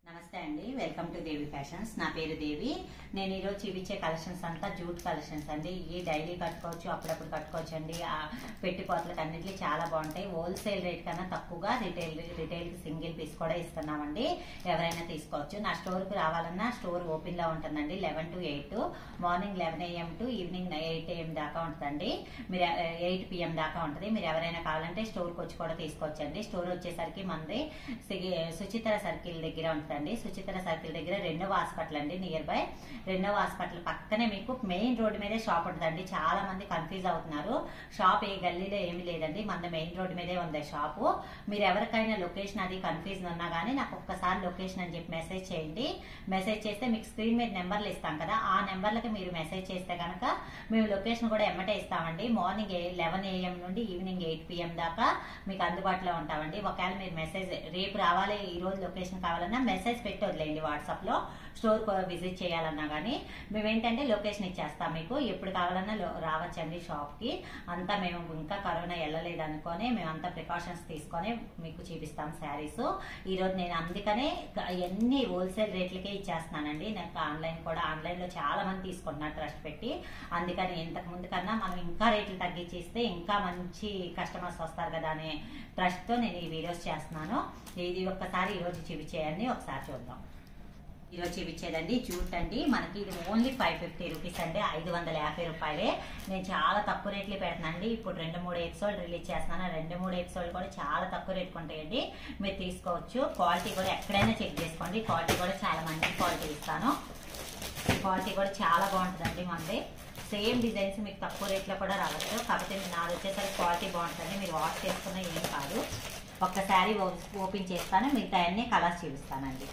నమస్తే అండి, welcome to Devi fashions. నా పేరు దేవి. నేను ఈరోజు చూపించే కలెక్షన్స్ అంతా జూట్ కలెక్షన్స్ అండి. ఈ డైలీ కట్టుకోవచ్చు, అప్పుడప్పుడు కట్టుకోవచ్చు అండి. ఆ పెట్టిపోతలకు అన్నింటికి చాలా బాగుంటాయి. హోల్సేల్ రేట్ కన్నా తక్కువగా రిటైల్ సింగిల్ పీస్ కూడా ఇస్తున్నామండి. ఎవరైనా తీసుకోవచ్చు. నా స్టోర్కి రావాలన్నా స్టోర్ ఓపెన్ లో ఉంటుందండి. 11 to 8, morning 11 AM to evening 8 AM దాకా ఉంటుందండి. మీరు 8 PM దాకా ఉంటుంది. మీరు ఎవరైనా కావాలంటే స్టోర్కి వచ్చి కూడా తీసుకోవచ్చండి. స్టోర్ వచ్చేసరికి మనది సుచిత్ర సర్కిల్ దగ్గర ఉంటుంది. సుచిత్ర సర్కిల్ దగ్గర రెండవ హాస్పిటల్ అండి. నియర్ బై రెండవ హాస్పిటల్ పక్కనే మీకు మెయిన్ రోడ్డు మీదే షాప్ ఉంటుందండి. చాలా మంది కన్ఫ్యూజ్ అవుతున్నారు. షాప్ ఏ గల్లీలో ఏమి లేదండి, మన మెయిన్ రోడ్డు మీదే ఉంది షాపు. మీరు ఎవరికైనా లొకేషన్ అది కన్ఫ్యూజ్ ఉన్నా కానీ నాకు ఒక్కసారి లొకేషన్ అని చెప్పి మెసేజ్ చేయండి. మెసేజ్ చేస్తే మీకు స్క్రీన్ మీద నెంబర్లు ఇస్తాం కదా, ఆ నెంబర్లకి మీరు మెసేజ్ చేస్తే కనుక మేము లొకేషన్ కూడా ఎమ్మటే ఇస్తామండి. మార్నింగ్ 11 AM నుండి ఈవినింగ్ 8 PM దాకా మీకు అందుబాటులో ఉంటామండి. ఒకవేళ మీరు మెసేజ్ రేపు రావాలి, ఈ రోజు లొకేషన్ కావాలన్నా మెసేజ్ పెట్టి వదిలేండి. వాట్సాప్ లో స్టోర్ విజిట్ చేయాలన్నా కానీ మేమేంటంటే లొకేషన్ ఇచ్చేస్తాం. మీకు ఎప్పుడు కావాలన్నా రావచ్చండి షాప్ కి. అంతా మేము ఇంకా కరోనా వెళ్ళలేదు అనుకొని మేమంతా ప్రికాషన్స్ తీసుకొని మీకు చూపిస్తాం శారీస్. ఈ రోజు నేను అందుకనే ఎన్ని హోల్సేల్ రేట్లకే ఇచ్చేస్తున్నానండి. నాకు ఆన్లైన్ లో చాలా మంది తీసుకుంటున్నారు ట్రస్ట్ పెట్టి. అందుకని ఇంతకు ముందు కన్నా మనం ఇంకా రేట్లు తగ్గించేస్తే ఇంకా మంచి కస్టమర్స్ వస్తారు కదా అనే ట్రస్ట్ తో నేను ఈ వీడియోస్ చేస్తున్నాను. ఇది ఒక్కసారి ఈ రోజు చూపించేయండి, ఒకసారి చూద్దాం. ఈరోజు చూపించేదండి జూట్ అండి. మనకి ఇది ఓన్లీ 550 రూపీస్ అండి, 550 రూపాయలే. నేను చాలా తక్కువ రేట్లు పెడుతున్నానండి. ఇప్పుడు 2-3 ఎపిసోడ్ రిలీజ్ చేస్తున్నాను. 2-3 ఎపిసోడ్ కూడా చాలా తక్కువ రేట్కి ఉంటాయండి. మీరు తీసుకోవచ్చు. క్వాలిటీ కూడా ఎక్కడైనా చెక్ చేసుకోండి. క్వాలిటీ కూడా చాలా మంచి క్వాలిటీ ఇస్తాను. క్వాలిటీ కూడా చాలా బాగుంటుందండి. మనది సేమ్ డిజైన్స్ మీకు తక్కువ రేట్లో కూడా రావచ్చు. కాకపోతే నాది వచ్చేసరికి క్వాలిటీ బాగుంటుంది. మీరు వాష్ చేసుకున్న ఏం కాదు. ఒక్కసారి ఓపెన్ చేస్తాను, మిగతా అన్ని కలర్స్ చూపిస్తానండి.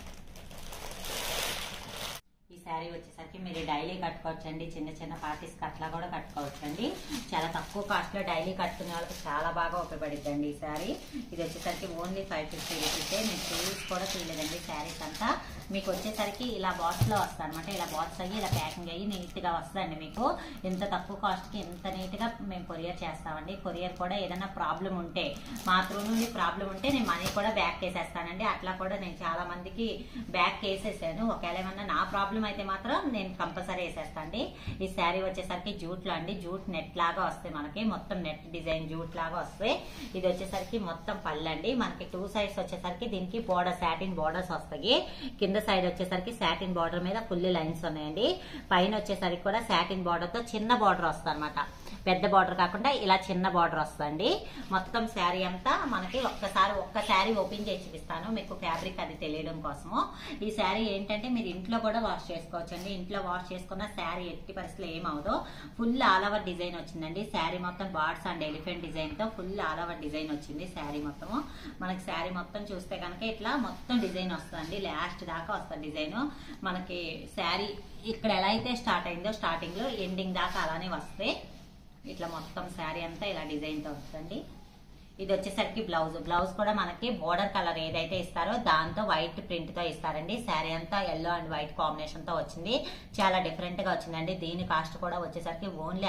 ఈ శారీ వచ్చేసరికి మీరు డైలీ కట్టుకోవచ్చండి. చిన్న చిన్న పార్టీస్ అట్లా కూడా కట్టుకోవచ్చండి. చాలా తక్కువ కాస్ట్ లో డైలీ కట్టుకునే వాళ్ళకి చాలా బాగా ఉపయోగపడుద్దండి ఈ శారీ. ఇది వచ్చేసరికి ఓన్లీ 550 రూపీసే. నేను చూసి కూడా తీయలేదండి శారీస్ అంతా. మీకు వచ్చేసరికి ఇలా బాక్స్ లో వస్తుంది అనమాట. ఇలా బాక్స్ అయ్యి ఇలా ప్యాకింగ్ అయ్యి నీట్ గా వస్తుందండి. మీకు ఇంత తక్కువ కాస్ట్ కి ఎంత నీట్ గా మేము కొరియర్ చేస్తామండి. కొరియర్ కూడా ఏదైనా ప్రాబ్లం ఉంటే, మా త్రూ నుండి ప్రాబ్లం ఉంటే నేను మనీ కూడా బ్యాక్ చేసేస్తానండి. అట్లా కూడా నేను చాలా మందికి బ్యాక్ చేసేసాను. ఒకవేళ ఏమన్నా నా ప్రాబ్లం అయితే మాత్రం నేను కంపల్సరీ వేసేస్తాండి. ఈ శారీ వచ్చేసరికి జూట్ లో అండి. జూట్ నెట్ లాగా వస్తాయి మనకి. మొత్తం నెట్ డిజైన్ జూట్ లాగా వస్తాయి. ఇది వచ్చేసరికి మొత్తం పళ్ళు అండి. మనకి 2 సైడ్స్ వచ్చేసరికి దీనికి బోర్డర్ సాటిన్ బోర్డర్స్ వస్తాయి. కింద సైడ్ వచ్చేసరికి సాటిన్ బార్డర్ మీద ఫుల్ లైన్స్ ఉన్నాయండి. పైన వచ్చేసరికి కూడా సాటిన్ బార్డర్ తో చిన్న బార్డర్ వస్తుంది అనమాట. పెద్ద బార్డర్ కాకుండా ఇలా చిన్న బార్డర్ వస్తుంది. మొత్తం శారీ అంతా మనకి ఒక్క శారీ ఓపెన్ చేసి చూపిస్తాను మీకు, ఫ్యాబ్రిక్ అది తెలియడం కోసము. ఈ శారీ ఏంటంటే మీరు ఇంట్లో కూడా వాష్ చేసుకోవచ్చండి. ఇంట్లో వాష్ చేసుకున్న శారీ ఎట్టి పరిస్థితుల్లో ఏమవుదో. ఫుల్ ఆల్ ఓవర్ డిజైన్ వచ్చిందండి. శారీ మొత్తం బార్డ్స్ అండ్ ఎలిఫెంట్ డిజైన్ తో ఫుల్ ఆల్ ఓవర్ డిజైన్ వచ్చింది శారీ మొత్తము. మనకి శారీ మొత్తం చూస్తే కనుక ఇట్లా మొత్తం డిజైన్ వస్తుంది. లాస్ట్ దాకా వస్తుంది డిజైన్. మనకి శారీ ఇక్కడ ఎలా అయితే స్టార్ట్ అయిందో స్టార్టింగ్ లో ఎండింగ్ దాకా అలానే వస్తాయి. ఇట్లా మొత్తం శారీ అంతా ఇలా డిజైన్ తో వస్తుంది. ఇది వచ్చేసరికి బ్లౌజ్ కూడా మనకి బోర్డర్ కలర్ ఏదైతే ఇస్తారో దాంతో వైట్ ప్రింట్ తో ఇస్తారండి. శారీ అంతా ఎల్లో అండ్ వైట్ కాంబినేషన్ తో వచ్చింది. చాలా డిఫరెంట్ గా వచ్చిందండి. దీని కాస్ట్ కూడా వచ్చేసరికి ఓన్లీ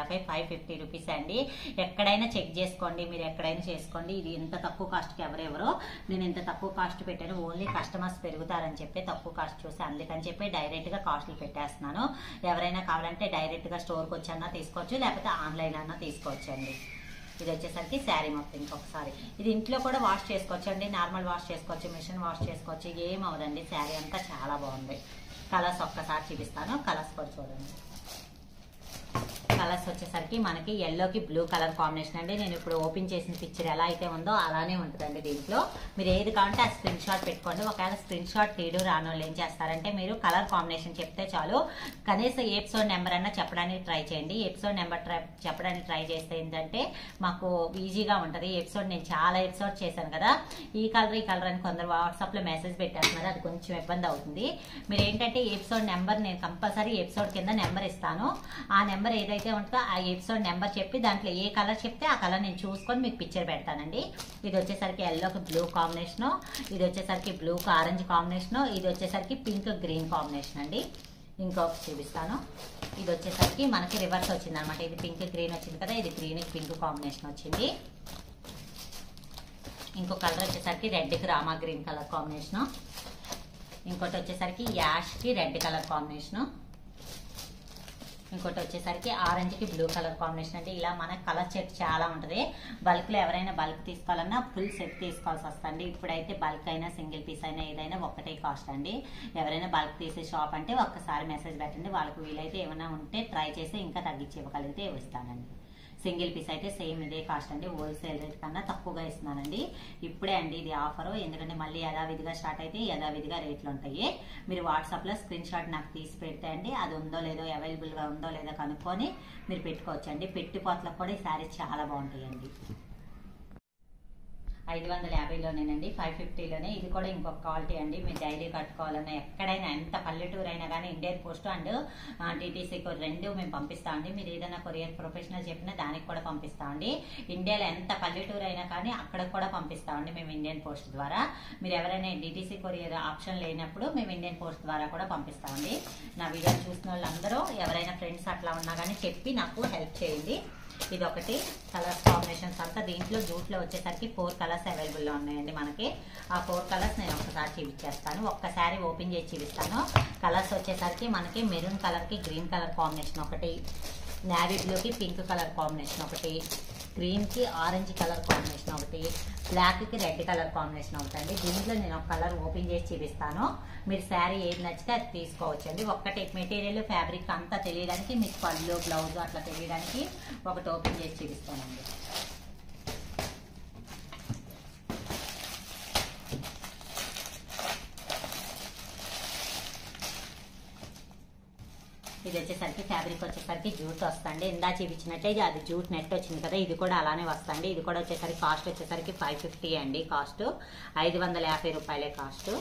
550 రూపీస్ అండి. ఎక్కడైనా చెక్ చేసుకోండి, మీరు ఎక్కడైనా చేసుకోండి. ఇది ఇంత తక్కువ కాస్ట్ కి ఎవరెవరో నేను ఇంత తక్కువ కాస్ట్ పెట్టాను. ఓన్లీ కస్టమర్స్ పెరుగుతారని చెప్పి తక్కువ కాస్ట్ చూసి అందుకని చెప్పి డైరెక్ట్ గా కాస్ట్లు పెట్టేస్తున్నాను. ఎవరైనా కావాలంటే డైరెక్ట్ గా స్టోర్ కి వచ్చన్నా తీసుకోవచ్చు, లేకపోతే ఆన్లైన్ అన్నా తీసుకోవచ్చండి. ఇది వచ్చేసరికి శారీ మొత్తం ఇంకొకసారి ఇది ఇంట్లో కూడా వాష్ చేసుకోవచ్చు అండి. నార్మల్ వాష్ చేసుకోవచ్చు, మిషన్ వాష్ చేసుకోవచ్చు, ఏం అవదండి. శారీ అంతా చాలా బాగుంది. కలర్స్ ఒక్కసారి చూపిస్తాను. కలర్స్ కూడా చూడండి. కలర్స్ వచ్చేసరికి మనకి ఎల్లోకి బ్లూ కలర్ కాంబినేషన్ అండి. నేను ఇప్పుడు ఓపెన్ చేసిన పిక్చర్ ఎలా అయితే ఉందో అలానే ఉంటుందండి. దీంట్లో మీరు ఏది కావాలంటే ఆ స్క్రీన్ షాట్ పెట్టుకోండి. ఒకవేళ స్క్రీన్ షాట్ తీయడం రాని వాళ్ళు ఏం చేస్తారంటే మీరు కలర్ కాంబినేషన్ చెప్తే చాలు. కనీసం ఎపిసోడ్ నెంబర్ అన్నా చెప్పడానికి ట్రై చేయండి. ఎపిసోడ్ నెంబర్ చెప్పడానికి ట్రై చేస్తే ఏంటంటే మాకు ఈజీగా ఉంటుంది. ఎపిసోడ్ నేను చాలా ఎపిసోడ్ చేశాను కదా, ఈ కలర్ అని కొందరు వాట్సాప్ లో మెసేజ్ పెట్టేస్తున్నారు. అది కొంచెం ఇబ్బంది అవుతుంది. మీరు ఏంటంటే ఎపిసోడ్ నెంబర్ నేను కంపల్సరీ ఎపిసోడ్ కింద నెంబర్ ఇస్తాను. ఆ నెంబర్ ఏదైతే ఉంటుందో ఆ ఎపిసోడ్ నెంబర్ చెప్పి దాంట్లో ఏ కలర్ చెప్తే ఆ కలర్ నేను చూసుకొని మీకు పిక్చర్ పెడతానండి. ఇది వచ్చేసరికి ఎల్లోకి బ్లూ కాంబినేషన్, ఇది వచ్చేసరికి బ్లూకి ఆరెంజ్ కాంబినేషన్, ఇది వచ్చేసరికి పింక్ గ్రీన్ కాంబినేషన్ అండి. ఇంకొక చూపిస్తాను. ఇది వచ్చేసరికి మనకి రివర్స్ వచ్చింది అనమాట. ఇది పింక్ గ్రీన్ వచ్చింది కదా, ఇది గ్రీన్ పింక్ కాంబినేషన్ వచ్చింది. ఇంకో కలర్ వచ్చేసరికి రెడ్ కి రామా గ్రీన్ కలర్ కాంబినేషన్. ఇంకోటి వచ్చేసరికి యాష్ కి రెడ్ కలర్ కాంబినేషన్, ఇంకోటి వచ్చేసరికి ఆరెంజ్ కి బ్లూ కలర్ కాంబినేషన్ అండి. ఇలా మన కలర్ సెట్ చాలా ఉంటుంది. బల్క్ లో ఎవరైనా బల్క్ తీసుకోవాలన్నా ఫుల్ సెట్ తీసుకోవాల్సి వస్తుంది. ఇప్పుడైతే బల్క్ అయినా సింగిల్ పీస్ అయినా ఏదైనా ఒక్కటే కాస్ట్ అండి. ఎవరైనా బల్క్ తీసే షాప్ అంటే ఒక్కసారి మెసేజ్ పెట్టండి, వాళ్ళకు వీలైతే ఏమైనా ఉంటే ట్రై చేసి ఇంకా తగ్గించి ఇవ్వగలిగితే ఇస్తానండి. సింగిల్ పీస్ అయితే సేమ్ ఇదే కాస్ట్ అండి, హోల్సేల్ రేట్ కన్నా తక్కువగా ఇస్తున్నానండి. ఇప్పుడే అండి ఇది ఆఫర్, ఎందుకంటే మళ్ళీ యథావిధిగా స్టార్ట్ అయితే యథావిధిగా రేట్లు ఉంటాయి. మీరు వాట్సాప్లో స్క్రీన్ షాట్ నాకు తీసి పెడితే అండి, అది ఉందో లేదో అవైలబుల్గా ఉందో లేదో కనుక్కొని మీరు పెట్టుకోవచ్చండి. పెట్టుకోట్లకు కూడా ఈ శారీస్ చాలా బాగుంటాయండి. 550లోనేనండి, 550లోనే. ఇది కూడా ఇంకొక క్వాలిటీ అండి. మీరు డైలీ కట్టుకోవాలన్నా ఎక్కడైనా ఎంత పల్లెటూరు అయినా కానీ ఇండియన్ పోస్ట్ అండ్ టీటీసీ రెండు మేము పంపిస్తామండి. మీరు ఏదైనా కొరియర్ ప్రొఫెషనల్ చెప్పినా దానికి కూడా పంపిస్తామండి. ఇండియాలో ఎంత పల్లెటూరు అయినా కానీ అక్కడికి కూడా పంపిస్తామండి మేము ఇండియన్ పోస్ట్ ద్వారా. మీరు ఎవరైనా డిటీసీ కొరియర్ ఆప్షన్ లేనప్పుడు మేము ఇండియన్ పోస్ట్ ద్వారా కూడా పంపిస్తామండి. నా వీడియో చూసిన వాళ్ళందరూ ఎవరైనా ఫ్రెండ్స్ అట్లా ఉన్నా కానీ చెప్పి నాకు హెల్ప్ చేయండి. ఇది ఒకటి కలర్స్ కాంబినేషన్స్ అంతా. దీంట్లో జూట్లో వచ్చేసరికి 4 కలర్స్ అవైలబుల్లో ఉన్నాయండి మనకి. ఆ 4 కలర్స్ నేను ఒక్కసారి చూపించేస్తాను, ఒక్కసారి ఓపెన్ చేసి చూపిస్తాను. కలర్స్ వచ్చేసరికి మనకి మెరూన్ కలర్కి గ్రీన్ కలర్ కాంబినేషన్ ఒకటి, నేవీ బ్లూకి పింక్ కలర్ కాంబినేషన్ ఒకటి, గ్రీన్కి ఆరెంజ్ కలర్ కాంబినేషన్ ఒకటి, బ్లాక్కి రెడ్ కలర్ కాంబినేషన్ ఒకటి అండి. దీంట్లో నేను ఒక కలర్ ఓపెన్ చేసి చూపిస్తాను. మీరు శారీ ఏది నచ్చితే అది తీసుకోవచ్చండి. ఒక్కటి మెటీరియల్ ఫ్యాబ్రిక్ అంతా తెలియడానికి, మీకు పళ్ళు బ్లౌజ్ అట్లా తెలియడానికి ఒకటి ఓపెన్ చేసి చూపిస్తానండి. ఇది వచ్చేసరికి ఫ్యాబ్రిక్ వచ్చేసరికి జూట్ వస్తుంది. ఇందా చూపించినట్టే అది జూట్ నెట్ వచ్చింది కదా, ఇది కూడా అలానే వస్తుంది. ఇది కూడా వచ్చేసరికి కాస్ట్ వచ్చేసరికి 550 అండి. కాస్ట్ 550 రూపాయలే కాస్ట్.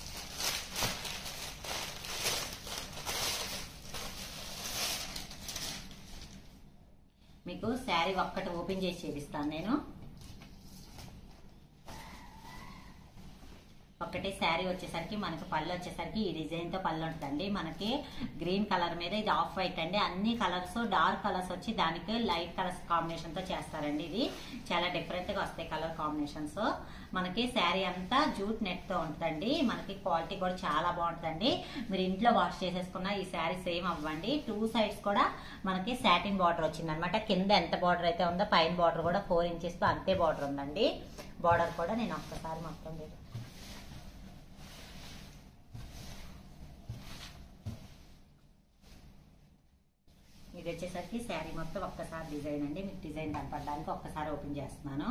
మీకు శారీ ఒక్కటి ఓపెన్ చేసి చూపిస్తాను నేను. ఒకటి శారీ వచ్చేసరికి మనకి పళ్ళు వచ్చేసరికి ఈ డిజైన్ తో పళ్ళు ఉంటుందండి. మనకి గ్రీన్ కలర్ మీద ఇది ఆఫ్ వైట్ అండి. అన్ని కలర్స్ డార్క్ కలర్స్ వచ్చి దానికి లైట్ కలర్స్ కాంబినేషన్ తో చేస్తారండి. ఇది చాలా డిఫరెంట్ గా వస్తాయి కలర్ కాంబినేషన్స్. మనకి శారీ అంతా జూట్ నెట్ తో ఉంటుందండి. మనకి క్వాలిటీ కూడా చాలా బాగుంటుందండి. మీరు ఇంట్లో వాష్ చేసేసుకున్న ఈ శారీ సేమ్ అవ్వండి. 2 సైడ్స్ కూడా మనకి సాటిన్ బార్డర్ వచ్చింది అనమాట. కింద ఎంత బార్డర్ అయితే ఉందో పైన బార్డర్ కూడా 4 ఇంచెస్ తో అంతే బార్డర్ ఉందండి. బార్డర్ కూడా నేను ఒక్కసారి మొత్తం ఇది వచ్చేసరికి శారీ మొత్తం ఒక్కసారి డిజైన్ అండి. మీకు డిజైన్ కనపడడానికి ఒక్కసారి ఓపెన్ చేస్తున్నాను.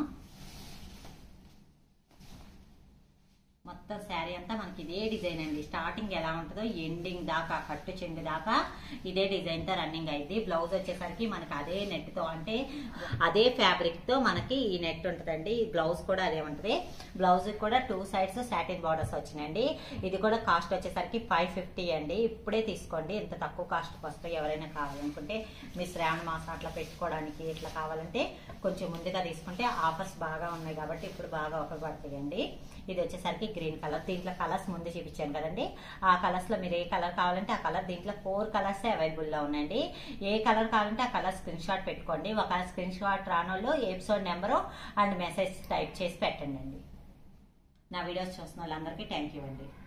మొత్తం శారీ అంతా మనకి ఇదే డిజైన్ అండి. స్టార్టింగ్ ఎలా ఉంటుందో ఎండింగ్ దాకా కట్టు చెంగు దాకా ఇదే డిజైన్ తో రన్నింగ్ అయింది. బ్లౌజ్ వచ్చేసరికి మనకి అదే నెట్ తో అంటే అదే ఫ్యాబ్రిక్ తో మనకి ఈ నెట్ ఉంటుందండి. బ్లౌజ్ కూడా అదే ఉంటుంది. బ్లౌజ్ కూడా 2 సైడ్స్ సాటిన్ బార్డర్స్ వచ్చినాయండి. ఇది కూడా కాస్ట్ వచ్చేసరికి 550 అండి. ఇప్పుడే తీసుకోండి, ఇంత తక్కువ కాస్ట్కి వస్తాయి. ఎవరైనా కావాలనుకుంటే మీ శ్రావణ మాసం అట్లా పెట్టుకోవడానికి ఇట్లా కావాలంటే కొంచెం ముందుగా తీసుకుంటే ఆఫర్స్ బాగా ఉన్నాయి కాబట్టి ఇప్పుడు బాగా ఉపయోగపడతాయండి. ఇది వచ్చేసరికి గ్రీన్ కలర్. దీంట్లో కలర్స్ ముందు చూపించాను కదండి, ఆ కలర్స్ లో మీరు ఏ కలర్ కావాలంటే ఆ కలర్. దీంట్లో 4 కలర్స్ అవైలబుల్ లో ఉన్నాయండి. ఏ కలర్ కావాలంటే ఆ కలర్ స్క్రీన్ షాట్ పెట్టుకోండి. ఒక స్క్రీన్ షాట్ రానోళ్ళు episode number and message type చేసి పెట్టండి. నా వీడియోస్ చూసిన వాళ్ళందరికీ థ్యాంక్ యూ అండి.